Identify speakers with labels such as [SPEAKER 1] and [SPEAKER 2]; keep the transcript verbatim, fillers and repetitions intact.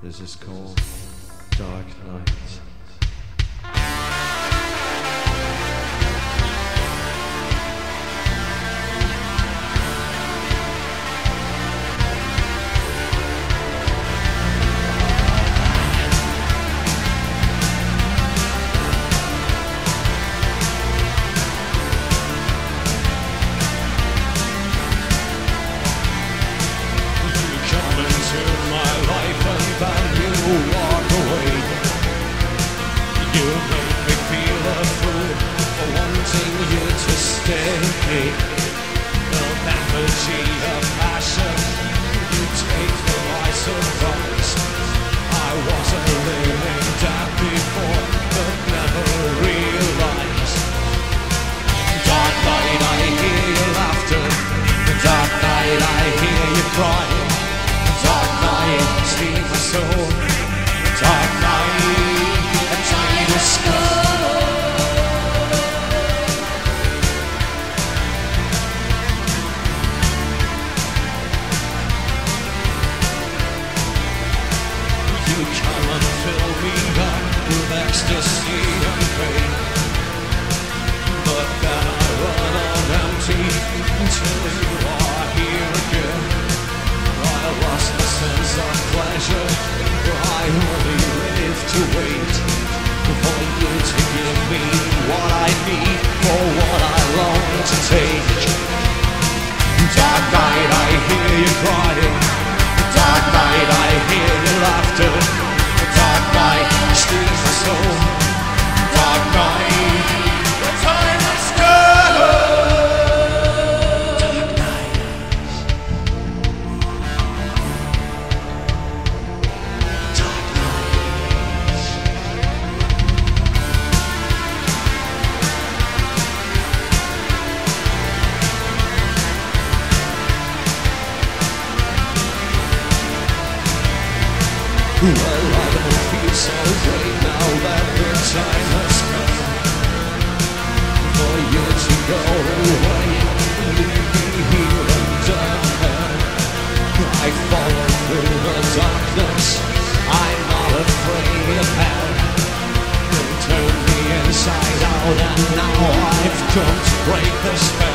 [SPEAKER 1] This is called Dark Night.
[SPEAKER 2] Walk away. You make me feel a fool for wanting you to stay. The apathy of passion, you take the by surprise. I wasn't living that before, but never realized. Dark night, I hear your laughter. Dark night, I hear you crying. Dark night, steal my soul. Dark night, a tiny skull. You come and fill me up with ecstasy and pain, but then I run on empty until you are here again. I lost the sense of pleasure, for I only live to wait for you to give me what I need, for what I long to take. Dark night, I hear you crying. Dark night, I hear your laughter. Dark night, steals my soul. Dark night, the timeless girl. Well, I don't feel so great now that the time has come for you to go away, leave me here undone. I've fallen through the darkness, I'm not afraid of hell. You turned me inside out and now I've come to break the spell.